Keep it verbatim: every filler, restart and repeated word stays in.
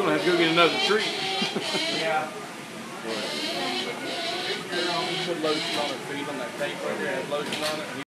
gonna have to go get another treat. Yeah. Put lotion on her feet on that tape right there. Have lotion on it.